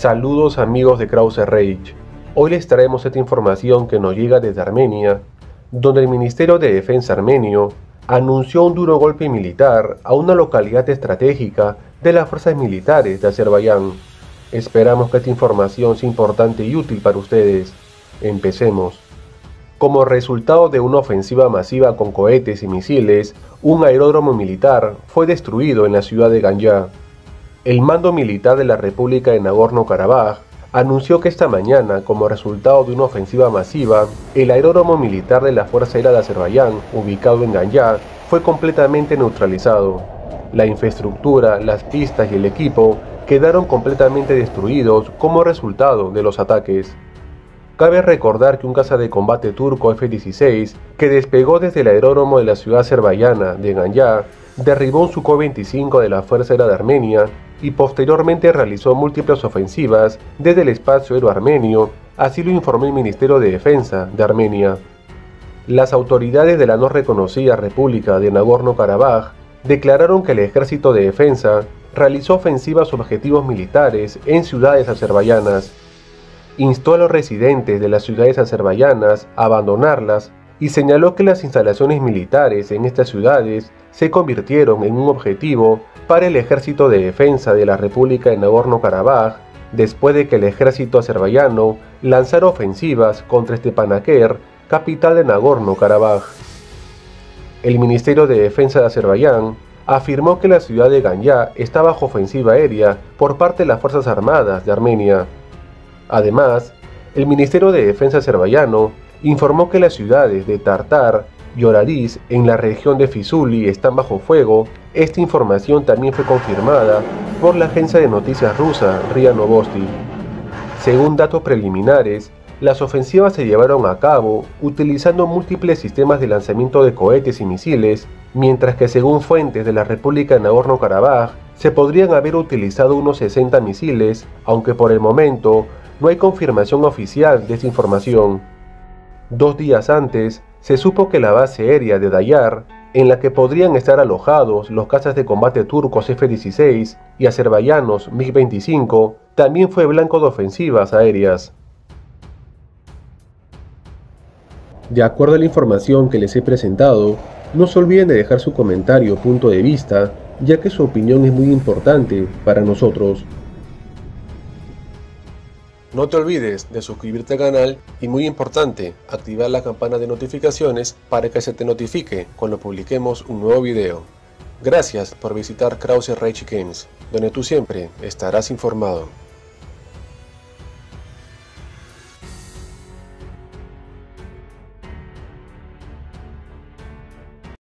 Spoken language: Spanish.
Saludos amigos de Krause Reich. Hoy les traemos esta información que nos llega desde Armenia, donde el Ministerio de Defensa armenio anunció un duro golpe militar a una localidad estratégica de las fuerzas militares de Azerbaiyán. Esperamos que esta información sea importante y útil para ustedes. Empecemos. Como resultado de una ofensiva masiva con cohetes y misiles, un aeródromo militar fue destruido en la ciudad de Ganyá. El mando militar de la República de Nagorno-Karabaj anunció que esta mañana, como resultado de una ofensiva masiva, el aeródromo militar de la Fuerza Aérea de Azerbaiyán, ubicado en Ganyá, fue completamente neutralizado. La infraestructura, las pistas y el equipo quedaron completamente destruidos como resultado de los ataques. Cabe recordar que un caza de combate turco F-16, que despegó desde el aeródromo de la ciudad azerbaiyana de Ganyá, derribó un Sukhoi-25 de la Fuerza Aérea de Armenia y posteriormente realizó múltiples ofensivas desde el espacio aéreo armenio, así lo informó el Ministerio de Defensa de Armenia. Las autoridades de la no reconocida República de Nagorno-Karabaj declararon que el Ejército de Defensa realizó ofensivas a objetivos militares en ciudades azerbaiyanas. Instó a los residentes de las ciudades azerbaiyanas a abandonarlas y señaló que las instalaciones militares en estas ciudades se convirtieron en un objetivo para el Ejército de Defensa de la República de Nagorno-Karabaj después de que el ejército azerbaiyano lanzara ofensivas contra Stepanakert, capital de Nagorno-Karabaj. El Ministerio de Defensa de Azerbaiyán afirmó que la ciudad de Ganyá está bajo ofensiva aérea por parte de las Fuerzas Armadas de Armenia. Además, el Ministerio de Defensa azerbaiyano informó que las ciudades de Tartar y Orariz en la región de Füzuli están bajo fuego. Esta información también fue confirmada por la agencia de noticias rusa RIA Novosti. Según datos preliminares, las ofensivas se llevaron a cabo utilizando múltiples sistemas de lanzamiento de cohetes y misiles, mientras que según fuentes de la República de Nagorno-Karabaj se podrían haber utilizado unos 60 misiles, aunque por el momento no hay confirmación oficial de esta información. 2 días antes, se supo que la base aérea de Dayar, en la que podrían estar alojados los cazas de combate turcos F-16 y azerbaiyanos MiG-25, también fue blanco de ofensivas aéreas. De acuerdo a la información que les he presentado, no se olviden de dejar su comentario o punto de vista, ya que su opinión es muy importante para nosotros. No te olvides de suscribirte al canal y, muy importante, activar la campana de notificaciones para que se te notifique cuando publiquemos un nuevo video. Gracias por visitar Krause Reich Games, donde tú siempre estarás informado.